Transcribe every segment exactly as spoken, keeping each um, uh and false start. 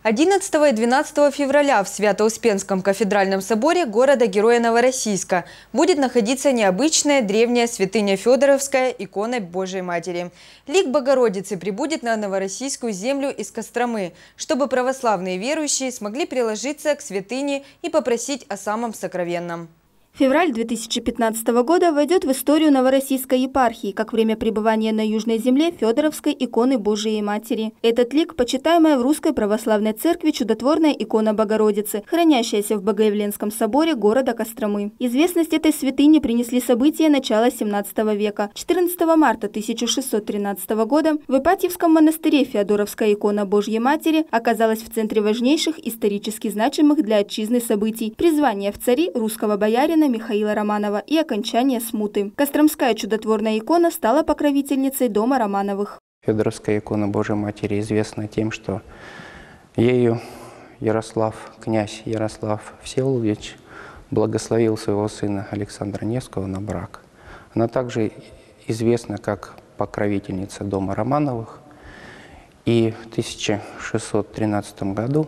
одиннадцатого и двенадцатого февраля в Свято-Успенском кафедральном соборе города-героя Новороссийска будет находиться необычная древняя святыня Федоровская икона Божией Матери. Лик Богородицы прибудет на новороссийскую землю из Костромы, чтобы православные верующие смогли приложиться к святыне и попросить о самом сокровенном. Февраль две тысячи пятнадцатого года войдет в историю Новороссийской епархии как время пребывания на Южной земле Федоровской иконы Божией Матери. Этот лик – почитаемая в Русской Православной Церкви чудотворная икона Богородицы, хранящаяся в Богоявленском соборе города Костромы. Известность этой святыни принесли события начала семнадцатого века. четырнадцатого марта тысяча шестьсот тринадцатого года в Ипатьевском монастыре Феодоровская икона Божьей Матери оказалась в центре важнейших исторически значимых для отчизны событий – призвания в цари русского боярина Михаила Романова и окончание смуты. Костромская чудотворная икона стала покровительницей дома Романовых. Федоровская икона Божией Матери известна тем, что ею Ярослав, князь Ярослав Всеволодович благословил своего сына Александра Невского на брак. Она также известна как покровительница дома Романовых. И в тысяча шестьсот тринадцатом году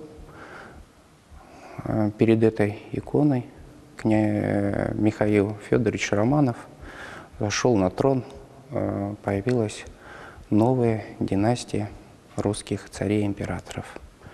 перед этой иконой князь Михаил Федорович Романов зашел на трон, появилась новая династия русских царей-императоров.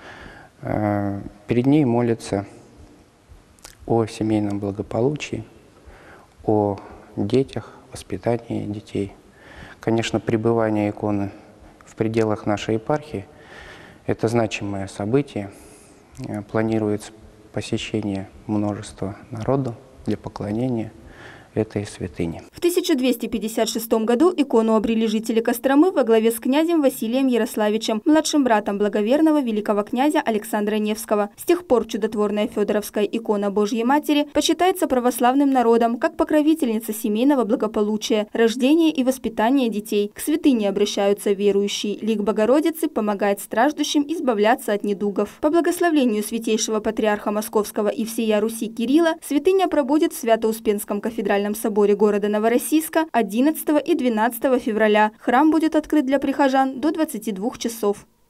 Перед ней молятся о семейном благополучии, о детях, воспитании детей. Конечно, пребывание иконы в пределах нашей епархии – это значимое событие. Планируется посещение множества народу для поклонения этой святыни. В тысяча двести пятьдесят шестом году икону обрели жители Костромы во главе с князем Василием Ярославичем, младшим братом благоверного великого князя Александра Невского. С тех пор чудотворная Федоровская икона Божьей Матери почитается православным народом как покровительница семейного благополучия, рождения и воспитания детей. К святыне обращаются верующие. Лик Богородицы помогает страждущим избавляться от недугов. По благословению святейшего патриарха Московского и всея Руси Кирилла святыня пробудет в Свято-Успенском кафедральном соборе города Новороссийска одиннадцатого и двенадцатого февраля. Храм будет открыт для прихожан до двадцати двух часов.